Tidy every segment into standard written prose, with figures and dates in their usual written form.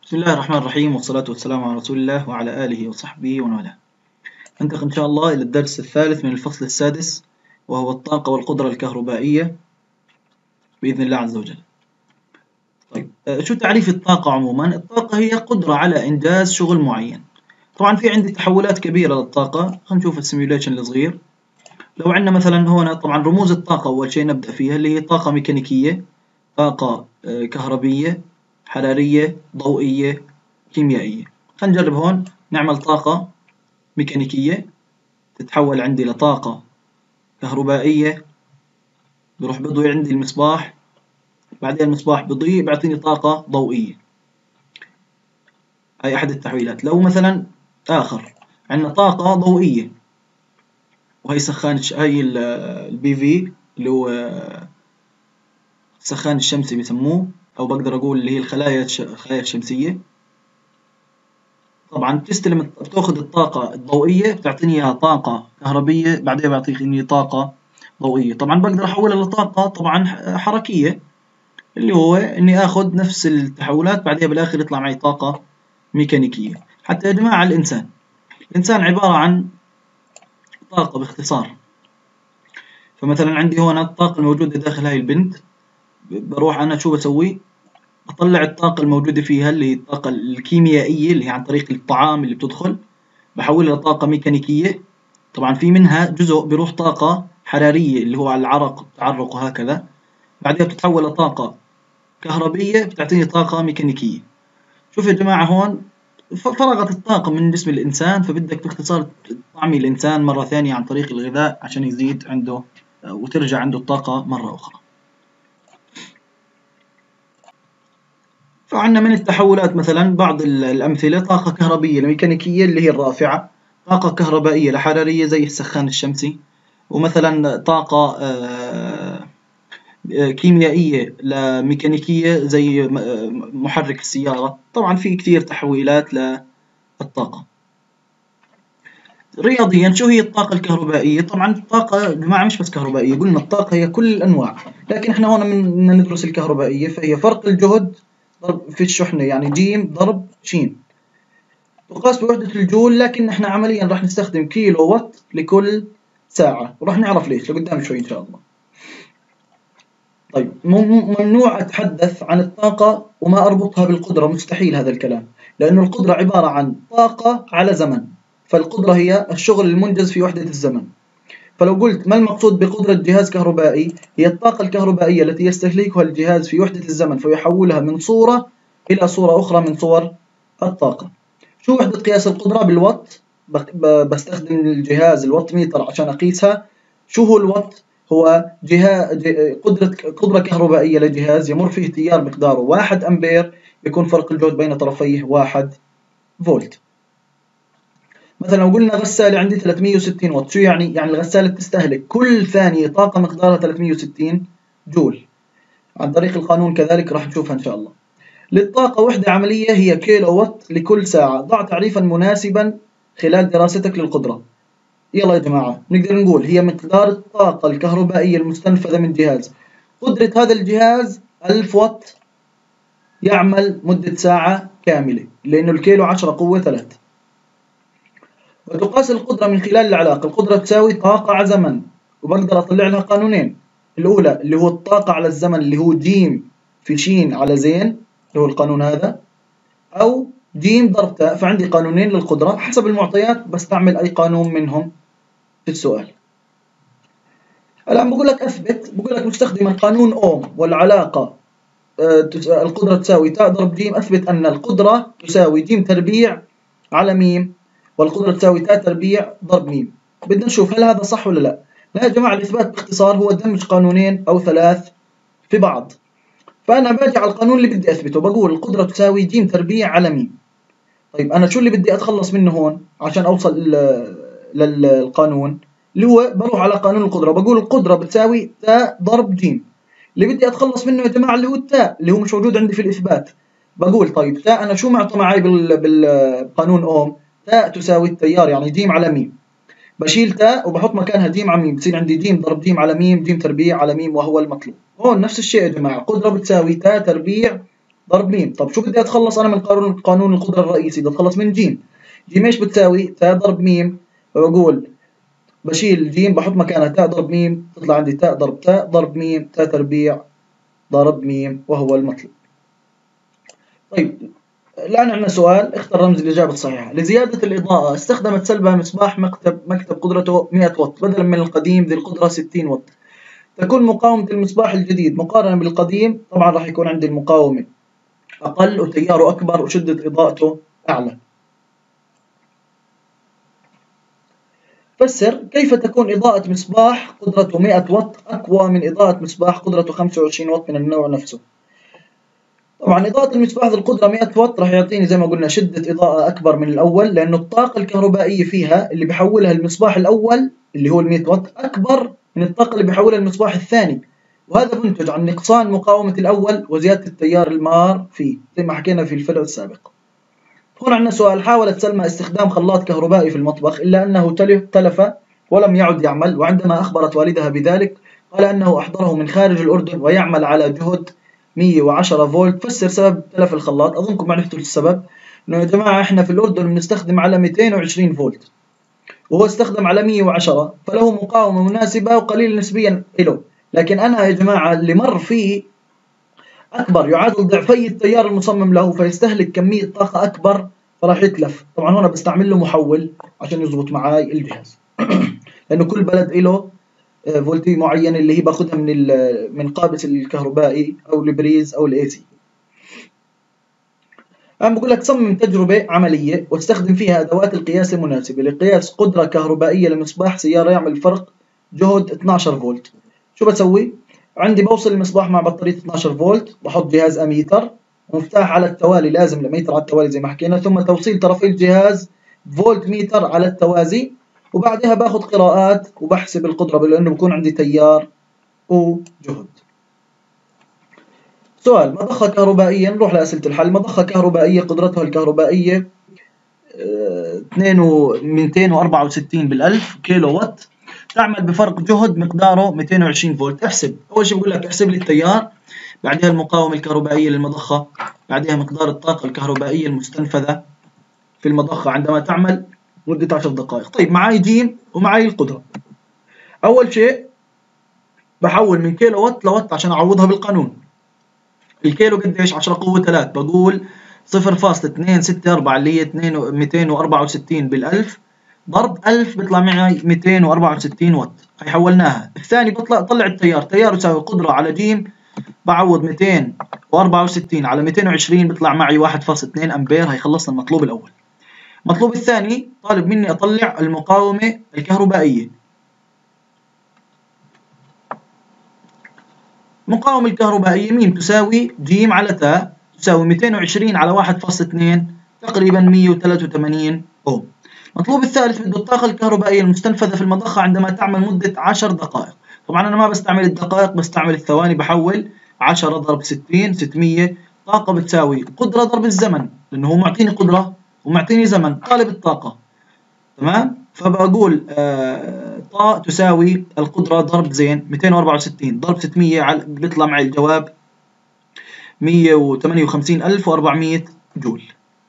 بسم الله الرحمن الرحيم، والصلاة والسلام على رسول الله وعلى آله وصحبه ومن والاه. ننتقل إن شاء الله إلى الدرس الثالث من الفصل السادس، وهو الطاقة والقدرة الكهربائية بإذن الله عز وجل. طيب، شو تعريف الطاقة عموما؟ الطاقة هي قدرة على إنجاز شغل معين. طبعا في عندي تحولات كبيرة للطاقة. خلينا نشوف السيميوليشن الصغير. لو عندنا مثلا هنا طبعا رموز الطاقة، أول شيء نبدأ فيها اللي هي طاقة ميكانيكية، طاقة كهربية، حرارية، ضوئية، كيميائية. خلينا نجرب هون نعمل طاقة ميكانيكية تتحول عندي لطاقة كهربائية، بروح بضوي عندي المصباح، بعدين المصباح بضيء بيعطيني طاقة ضوئية. هاي أحد التحويلات. لو مثلا آخر عندنا طاقة ضوئية، وهي سخان هاي البي في اللي هو السخان الشمسي بيسموه، أو بقدر أقول اللي هي الخلايا الشمسية. طبعا بتاخذ الطاقة الضوئية بتعطيني إياها طاقة كهربية، بعدين بيعطيني طاقة ضوئية. طبعا بقدر أحولها لطاقة طبعا حركية، اللي هو إني آخذ نفس التحولات بعدين بالآخر يطلع معي طاقة ميكانيكية. حتى يا جماعة الإنسان عبارة عن طاقة باختصار. فمثلا عندي هون الطاقة الموجودة داخل هاي البنت، بروح أنا شو بسوي؟ أطلع الطاقة الموجودة فيها اللي هي الطاقة الكيميائية اللي هي عن طريق الطعام اللي بتدخل، بحولها لطاقة ميكانيكية. طبعا في منها جزء بيروح طاقة حرارية اللي هو على العرق والتعرق وهكذا، بعدها بتتحول لطاقة كهربية بتعطيني طاقة ميكانيكية. شوف يا جماعة هون فرغت الطاقة من جسم الإنسان، فبدك باختصار تطعمي الإنسان مرة ثانية عن طريق الغذاء عشان يزيد عنده وترجع عنده الطاقة مرة أخرى. فعندنا من التحولات مثلا بعض الأمثلة: طاقة كهربية الميكانيكية اللي هي الرافعة، طاقة كهربائية الحرارية زي السخان الشمسي، ومثلا طاقة كيميائية لميكانيكية زي محرك السيارة. طبعا في كثير تحويلات للطاقة. رياضيا شو هي الطاقة الكهربائية؟ طبعا الطاقة يا جماعة مش بس كهربائية، قلنا الطاقة هي كل الأنواع، لكن احنا هون بدنا ندرس الكهربائية، فهي فرق الجهد ضرب في الشحنة، يعني ج ضرب ش، تقاس بوحدة الجول، لكن احنا عمليا راح نستخدم كيلو وات لكل ساعة، وراح نعرف ليش لقدام شوي إن شاء الله. طيب، ممنوع أتحدث عن الطاقة وما أربطها بالقدرة، مستحيل هذا الكلام، لأن القدرة عبارة عن طاقة على زمن، فالقدرة هي الشغل المنجز في وحدة الزمن. فلو قلت ما المقصود بقدرة جهاز كهربائي؟ هي الطاقة الكهربائية التي يستهلكها الجهاز في وحدة الزمن فيحولها من صورة إلى صورة أخرى من صور الطاقة. شو وحدة قياس القدرة؟ بالوات. بستخدم الجهاز الوات ميتر عشان أقيسها. شو هو الوات؟ هو قدرة كهربائية لجهاز يمر فيه تيار مقداره 1 أمبير، يكون فرق الجهد بين طرفيه 1 فولت. مثلا لو قلنا غسالة عندي 360 واط، شو يعني؟ يعني الغسالة تستهلك كل ثانية طاقة مقدارها 360 جول. عن طريق القانون كذلك راح نشوفها إن شاء الله. للطاقة وحدة عملية هي كيلو وات لكل ساعة. ضع تعريفا مناسبا خلال دراستك للقدرة. يلا يا جماعة نقدر نقول هي مقدار الطاقة الكهربائية المستنفذة من جهاز. قدرة هذا الجهاز 1000 واط، يعمل مدة ساعة كاملة، لأنه الكيلو 10 قوة 3. وتقاس القدرة من خلال العلاقة: القدرة تساوي طاقة على زمن، وبقدر أطلع لها قانونين. الأولى اللي هو الطاقة على الزمن اللي هو ج في ش على زين، اللي هو القانون هذا، أو ج ضرب تاء. فعندي قانونين للقدرة حسب المعطيات، بستعمل أي قانون منهم في السؤال. الآن بقول لك أثبت، بقول لك مستخدما قانون أوم والعلاقة القدرة تساوي تاء ضرب ج، أثبت أن القدرة تساوي ج تربيع على م، والقدرة تساوي تاء تربيع ضرب م. بدنا نشوف هل هذا صح ولا لا. لا يا جماعة، الإثبات باختصار هو دمج قانونين أو 3 في بعض. فأنا باجي على القانون اللي بدي أثبته، بقول القدرة تساوي ج تربيع على م. طيب أنا شو اللي بدي أتخلص منه هون عشان أوصل للقانون؟ اللي هو بروح على قانون القدرة، بقول القدرة بتساوي تاء ضرب ج. اللي بدي أتخلص منه يا جماعة اللي هو التاء، اللي هو مش موجود عندي في الإثبات. بقول طيب تاء أنا شو معطى معي بالقانون أوم؟ تاء تساوي التيار، يعني ج على م. بشيل تاء وبحط مكانها ج على م، بصير عندي ج ضرب ج على م، ج تربيع على م، وهو المطلوب. هون نفس الشيء يا جماعة، قدرة بتساوي تاء تربيع ضرب م. طب شو بدي اتخلص انا من قانون القدرة الرئيسي؟ بدي اتخلص من ج. ج ايش بتساوي؟ تاء ضرب م. فبقول بشيل ج بحط مكانها تاء ضرب م، تطلع عندي تاء ضرب تاء ضرب م، تاء تربيع ضرب م، وهو المطلوب. طيب الآن عندنا سؤال، اختر رمز الإجابة الصحيحة. لزيادة الإضاءة استخدمت سلبى مصباح مكتب قدرته 100 واط بدلا من القديم ذي القدرة 60 واط. تكون مقاومة المصباح الجديد مقارنة بالقديم، طبعا راح يكون عندي المقاومة أقل وتياره أكبر وشدة إضاءته أعلى. فسر كيف تكون إضاءة مصباح قدرته 100 واط أقوى من إضاءة مصباح قدرته 25 واط من النوع نفسه. طبعا إضاءة المصباح ذي القدرة 100 واط راح يعطيني زي ما قلنا شدة إضاءة أكبر من الأول، لأنه الطاقة الكهربائية فيها اللي بيحولها المصباح الأول اللي هو ال 100 واط أكبر من الطاقة اللي بيحولها المصباح الثاني، وهذا بينتج عن نقصان مقاومة الأول وزيادة التيار المار فيه زي ما حكينا في الفيديو السابق. هون عندنا سؤال، حاولت سلمى استخدام خلاط كهربائي في المطبخ إلا أنه تلف ولم يعد يعمل، وعندما أخبرت والدها بذلك قال أنه أحضره من خارج الأردن ويعمل على جهد 110 فولت. فسر سبب تلف الخلاط. أظنكم عرفتوا السبب، إنه يا جماعة إحنا في الأردن بنستخدم على 220 فولت وهو استخدم على 110، فله مقاومة مناسبة وقليل نسبيا له، لكن أنا يا جماعة اللي مر فيه أكبر يعادل ضعفي التيار المصمم له، فيستهلك كمية طاقة أكبر فراح يتلف. طبعا هنا بستعمل له محول عشان يضبط معاي الجهاز لأنه كل بلد له فولتي معينة اللي هي باخدها من قابس الكهربائي أو البريز أو الأي سي. أنا بقول لك صمم تجربة عملية واستخدم فيها أدوات القياس المناسبة لقياس قدرة كهربائية لمصباح سيارة يعمل فرق جهد 12 فولت. شو بسوي؟ عندي بوصل المصباح مع بطارية 12 فولت، بحط جهاز أميتر ومفتاح على التوالي، لازم الأميتر على التوالي زي ما حكينا، ثم توصيل طرفي الجهاز فولت ميتر على التوازي، وبعدها باخذ قراءات وبحسب القدرة لأنه بكون عندي تيار وجهد. سؤال، مضخة كهربائية، نروح لأسئلة الحل. مضخة كهربائية قدرتها الكهربائية 264 بالألف كيلو وات، تعمل بفرق جهد مقداره 220 فولت. احسب. أول شيء بقول لك احسب لي التيار، بعدها المقاومة الكهربائية للمضخة، بعدها مقدار الطاقة الكهربائية المستنفذة في المضخة عندما تعمل مدة 10 دقائق. طيب معاي جيم ومعاي القدرة. أول شيء بحول من كيلو وات لوات عشان أعوضها بالقانون. الكيلو قديش؟ 10 قوة 3، بقول 0.264 اللي هي 264 بالألف ضرب 1000 بيطلع معي 264 واط. هي حولناها. الثاني طلع التيار، تيار يساوي قدرة على ج، بعوض 264 على 220 بيطلع معي 1.2 أمبير. هي خلصنا المطلوب الأول. المطلوب الثاني طالب مني أطلع المقاومة الكهربائية. المقاومة الكهربائية م تساوي ج على تاء تساوي 220 على 1.2 تقريبا 183 أوم. المطلوب الثالث بده الطاقة الكهربائية المستنفذة في المضخة عندما تعمل مدة 10 دقائق. طبعا أنا ما بستعمل الدقائق، بستعمل الثواني، بحول 10 ضرب 60 600. طاقة بتساوي قدرة ضرب الزمن، لأنه هو معطيني قدرة ومعطيني زمن، طالب الطاقة. تمام؟ فبقول طاء تساوي القدرة ضرب زين 264 ضرب 600 بيطلع معي الجواب 158,400 جول.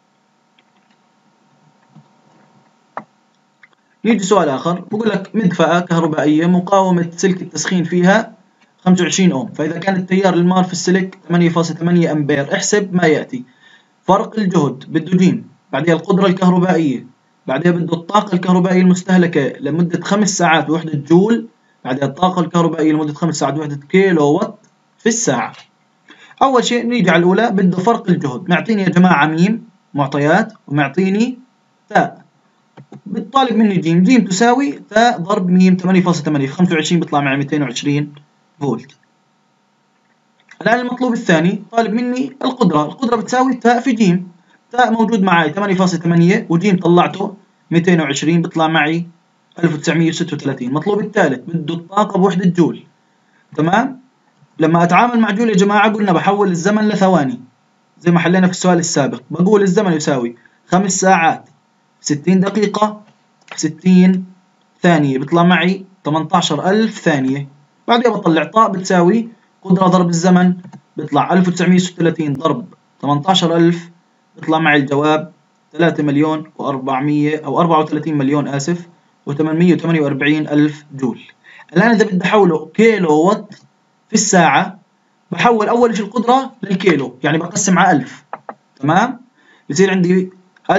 يجي سؤال آخر بقول لك مدفأة كهربائية مقاومة سلك التسخين فيها 25 أوم، فإذا كان التيار المار في السلك 8.8 أمبير، احسب ما يأتي. فرق الجهد بده ج، بعدها القدرة الكهربائية، بعدها بده الطاقة الكهربائية المستهلكة لمدة 5 ساعات بوحدة جول، بعدها الطاقة الكهربائية لمدة 5 ساعات بوحدة كيلو وات في الساعة. أول شيء نيجي على الأولى، بده فرق الجهد. معطيني يا جماعة ميم معطيات ومعطيني تاء، بتطالب مني جيم. جيم تساوي تاء ضرب ميم 8.8 في 25 بيطلع معي 220 فولت. الآن المطلوب الثاني طالب مني القدرة. القدرة بتساوي تاء في جيم. تاء موجود معي 8.8 وجيم طلعته 220 بيطلع معي 1936. المطلوب الثالث بده الطاقة بوحدة جول. تمام؟ لما أتعامل مع جول يا جماعة قلنا بحول الزمن لثواني زي ما حلينا في السؤال السابق. بقول الزمن يساوي 5 ساعات 60 دقيقة 60 ثانية، بيطلع معي 18,000 ثانية. بعدها بطلع طاء بتساوي قدرة ضرب الزمن، بيطلع 1936 ضرب 18,000 بيطلع معي الجواب 3,400,000 أو 34,000,000 آسف و848,000 جول. الآن إذا بدي أحوله كيلو وات في الساعة، بحول أول شيء القدرة للكيلو، يعني بقسم على 1000. تمام؟ بصير عندي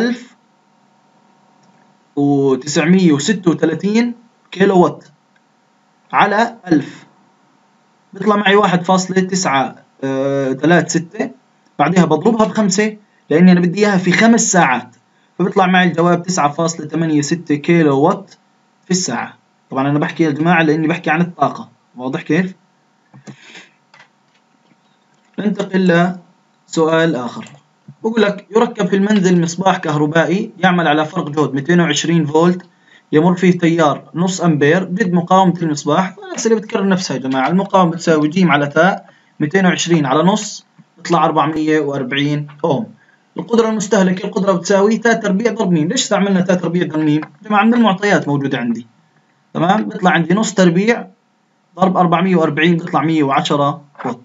1936 كيلو وات على 1000، بيطلع معي 1.936. بعدها بضربها ب5 لأني أنا بدي إياها في 5 ساعات، فبيطلع معي الجواب 9.86 كيلو وات في الساعة. طبعا أنا بحكي يا جماعة لأني بحكي عن الطاقة، واضح كيف؟ ننتقل لسؤال آخر. بقول لك يركب في المنزل مصباح كهربائي يعمل على فرق جهد 220 فولت، يمر فيه تيار نص أمبير، جد مقاومة المصباح. الأسئلة بتكرر نفسها يا جماعة. المقاومة بتساوي ج على تاء 220 على نص تطلع 440 أوم. القدرة المستهلكة، القدرة بتساوي تاء تربيع ضرب ميم. ليش استعملنا تاء تربيع ضرب ميم؟ يا جماعة من المعطيات موجودة عندي. تمام؟ بيطلع عندي نص تربيع ضرب 440 بيطلع 110 وات.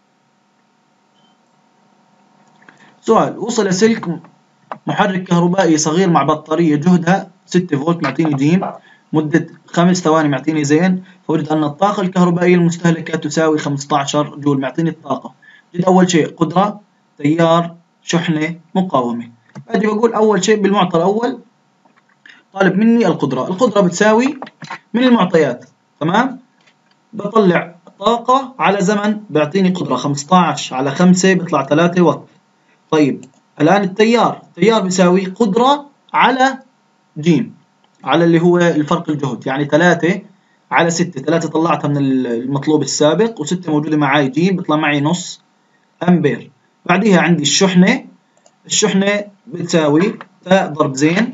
سؤال: وصل سلك محرك كهربائي صغير مع بطارية جهدها 6 فولت معطيني ج، مدة 5 ثواني معطيني زين، فوجد أن الطاقة الكهربائية المستهلكة تساوي 15 جول. معطيني الطاقة. جد أول شيء قدرة، تيار، شحنة، مقاومة. أجي بقول أول شيء بالمعطى الأول طالب مني القدرة. القدرة بتساوي من المعطيات. تمام؟ بطلع طاقة على زمن بيعطيني قدرة 15 على 5 بيطلع 3 واط. طيب الآن التيار بيساوي قدرة على ج على اللي هو الفرق الجهد، يعني 3 على 6. 3 طلعتها من المطلوب السابق و6 موجودة معي ج، بيطلع معي نص أمبير. بعديها عندي الشحنة بتساوي تاء ضرب زين،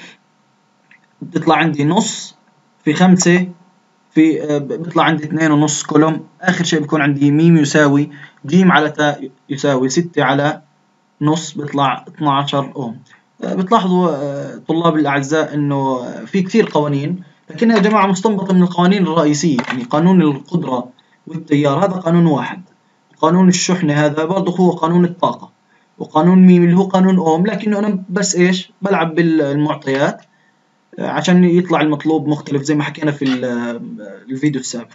بتطلع عندي نص في 5 في بيطلع عندي 2.5 كولوم. آخر شيء بيكون عندي ميم يساوي ج على تاء يساوي 6 على نص بيطلع 12 أوم. بتلاحظوا طلاب الأعزاء إنه في كثير قوانين، لكنها يا جماعة مستنبطة من القوانين الرئيسية. يعني قانون القدرة والتيار هذا قانون واحد، قانون الشحنة هذا برضه هو قانون الطاقة، وقانون ميم اللي هو قانون أوم، لكنه أنا بس إيش بلعب بالمعطيات عشان يطلع المطلوب مختلف زي ما حكينا في الفيديو السابق.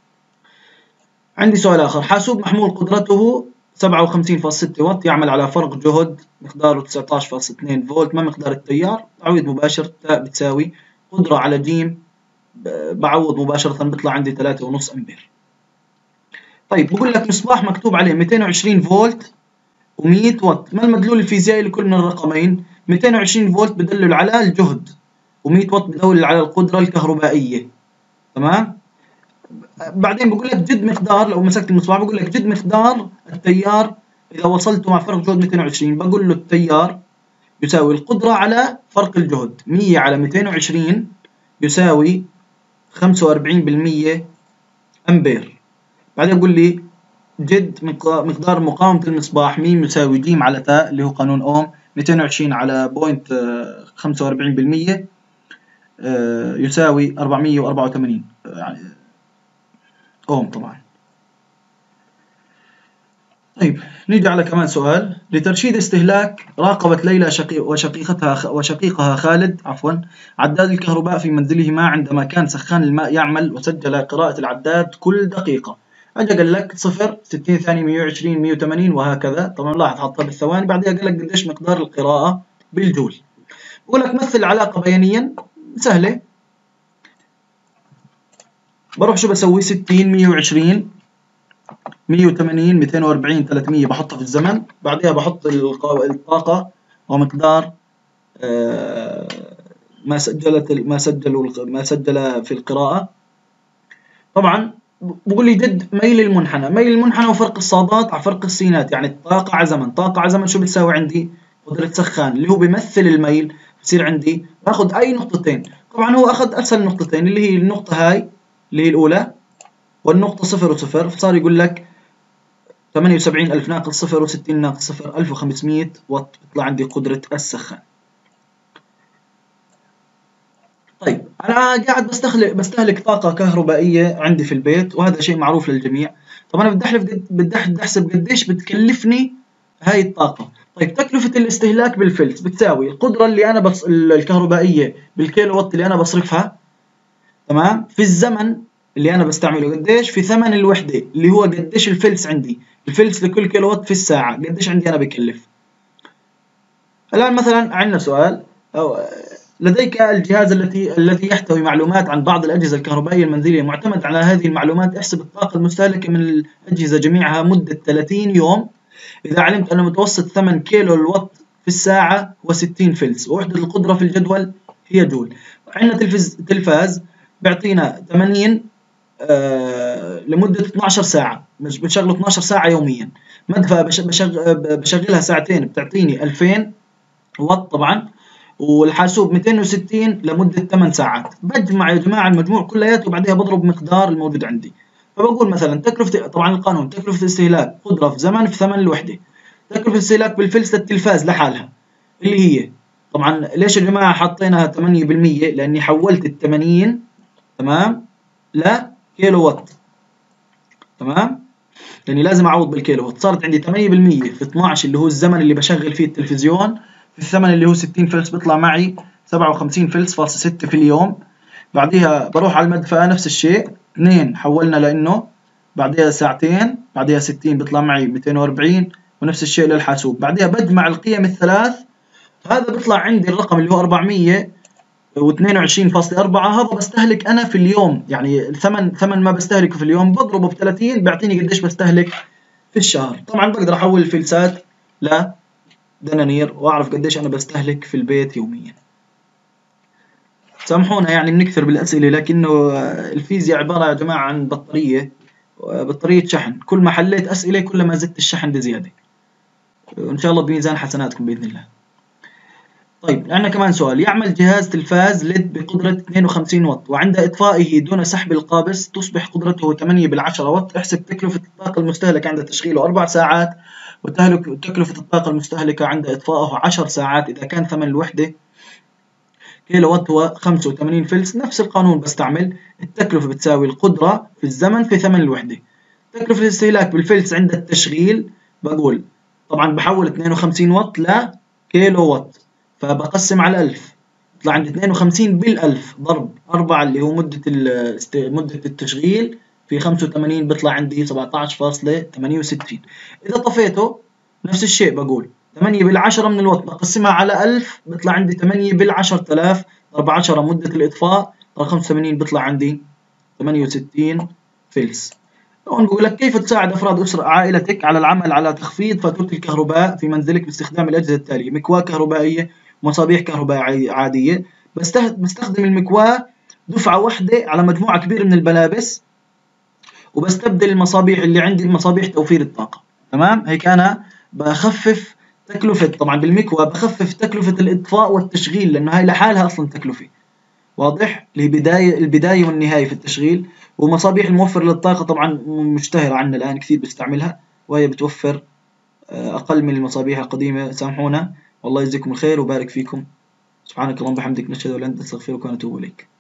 عندي سؤال آخر: حاسوب محمول قدرته 57.6 واط يعمل على فرق جهد مقداره 19.2 فولت، ما مقدار التيار؟ تعويض مباشر، تاء بتساوي قدرة على ج، بعوض مباشرة بيطلع عندي 3.5 أمبير. طيب بقول لك مصباح مكتوب عليه 220 فولت و100 واط، ما المدلول الفيزيائي لكل من الرقمين؟ 220 فولت بدلل على الجهد و100 واط بدلل على القدرة الكهربائية. تمام؟ بعدين بقول لك جد مقدار، لو مسكت المصباح بقول لك جد مقدار التيار إذا وصلته مع فرق جهد 220. بقول له التيار يساوي القدرة على فرق الجهد 100 على 220 يساوي 45% أمبير. بعدين بقول لي جد مقدار مقاومة المصباح م يساوي ج على تاء اللي هو قانون أوم 220 على 0.45% يساوي 484 يعني أوم طبعا. طيب نيجي على كمان سؤال: لترشيد استهلاك راقبت ليلى وشقيقها خالد عداد الكهرباء في منزلهما عندما كان سخان الماء يعمل، وسجل قراءة العداد كل دقيقة. أجا قال لك 0 60 ثانية 120 180 وهكذا. طبعا لاحظ حطها بالثواني. بعدها قال لك قديش مقدار القراءة بالجول. بقول لك مثل العلاقة بيانيا. سهلة، بروح شو بسوي 60 120 180 240 300 بحطها في الزمن. بعدها بحط الطاقة ومقدار ما سجل في القراءة. طبعا بقول لي جد ميل المنحنى وفرق الصادات على فرق السينات، يعني الطاقة على زمن. طاقة على زمن شو بتساوي عندي؟ قدرة سخان اللي هو بيمثل الميل. بصير عندي باخذ أي نقطتين. طبعا هو أخذ أسهل نقطتين اللي هي النقطة هاي اللي هي الأولى والنقطة 0 و0، فصار يقول لك 78,000 ناقص 0 و60 ناقص 0 1500 واط بيطلع عندي قدرة السخان. طيب أنا قاعد بستهلك طاقة كهربائية عندي في البيت، وهذا شيء معروف للجميع. طب أنا بدي أحسب قديش بتكلفني هاي الطاقة. طيب تكلفة الاستهلاك بالفلس بتساوي القدرة اللي أنا الكهربائية بالكيلو وات اللي أنا بصرفها، تمام، في الزمن اللي أنا بستعمله قديش، في ثمن الوحدة اللي هو قديش الفلس عندي، الفلس لكل كيلو وات في الساعة قديش عندي أنا بكلف. الآن مثلا عندنا سؤال، أو لديك الجهاز الذي يحتوي معلومات عن بعض الأجهزة الكهربائية المنزلية، معتمد على هذه المعلومات احسب الطاقة المستهلكة من الأجهزة جميعها مدة 30 يوم، إذا علمت أن متوسط ثمن كيلو الوات في الساعة هو 60 فلس، ووحدة القدرة في الجدول هي جول. عندنا تلفاز بيعطينا 80 لمدة 12 ساعة، بشغله 12 ساعة يوميا. مدفأة بشغلها ساعتين بتعطيني 2000 واط طبعا، والحاسوب 260 لمدة 8 ساعات. بجمع يا جماعة المجموع كلياته وبعدها بضرب مقدار الموجود عندي، فبقول مثلا تكلفة، طبعا القانون تكلفة استهلاك قدرة في زمن في ثمن الوحدة. تكلفة استهلاك بالفلس للتلفاز لحالها اللي هي، طبعا ليش يا جماعة حطيناها 8%؟ لأني حولت ال80 تمام لكيلو وات، تمام، يعني لازم أعوض بالكيلو وات. صارت عندي 8% في 12 اللي هو الزمن اللي بشغل فيه التلفزيون، في الثمن اللي هو 60 فلس بيطلع معي 57 فلس فاصل 6 في اليوم. بعديها بروح على المدفأة نفس الشيء، 2 حولنا لإنه، بعديها ساعتين، بعديها 60 بيطلع معي 240، ونفس الشيء للحاسوب. بعديها بجمع القيم الثلاث، هذا بيطلع عندي الرقم اللي هو 422.4. هذا بستهلك أنا في اليوم، يعني ثمن ما بستهلكه في اليوم بضربه ب 30 بيعطيني قديش بستهلك في الشهر. طبعا بقدر أحول الفلسات لدنانير وأعرف قديش أنا بستهلك في البيت يوميا. سامحونا يعني بنكثر بالأسئلة، لكنه الفيزياء عبارة يا جماعة عن بطارية شحن، كل ما حليت أسئلة كل ما زدت الشحن بزيادة، وإن شاء الله بميزان حسناتكم بإذن الله. طيب عندنا كمان سؤال، يعمل جهاز تلفاز ليد بقدرة 52 واط، وعند إطفائه دون سحب القابس تصبح قدرته 8/10 واط. احسب تكلفة الطاقة المستهلكة عند تشغيله 4 ساعات، وتكلفة الطاقة المستهلكة عند إطفائه 10 ساعات، إذا كان ثمن الوحدة كيلو وات هو 85 فلس. نفس القانون بستعمل، التكلفة بتساوي القدرة في الزمن في ثمن الوحدة. تكلفة الاستهلاك بالفلس عند التشغيل، بقول طبعا بحول 52 واط لكيلو وات، فبقسم على 1000 يطلع عندي 52 بالألف ضرب 4 اللي هو مدة التشغيل في 85 بيطلع عندي 17.68. إذا طفيته نفس الشيء، بقول 8/10 من الوات بقسمها على 1000 بيطلع عندي 8/10,000 ضرب 10 مدة الإطفاء، ضرب 85 بيطلع عندي 68 فلس. هون بقول لك كيف تساعد أفراد أسرة عائلتك على العمل على تخفيض فاتورة الكهرباء في منزلك باستخدام الأجهزة التالية: مكواة كهربائية، مصابيح كهربائية عادية. بستخدم المكواة دفعة واحدة على مجموعة كبيرة من الملابس، وبستبدل المصابيح اللي عندي بمصابيح توفير الطاقة. تمام، هيك أنا بخفف تكلفة، طبعا بالمكواة بخفف تكلفة الإطفاء والتشغيل، لأنه هاي لحالها أصلا تكلفة، واضح، البداية والنهاية في التشغيل. ومصابيح الموفر للطاقة طبعا مشتهرة عندنا الآن كثير بستعملها، وهي بتوفر أقل من المصابيح القديمة. سامحونا، والله يجزيكم الخير وبارك فيكم. سبحانك اللهم وبحمدك، نشهد أن لا إله إلا أنت، نستغفرك ونتوب إليك.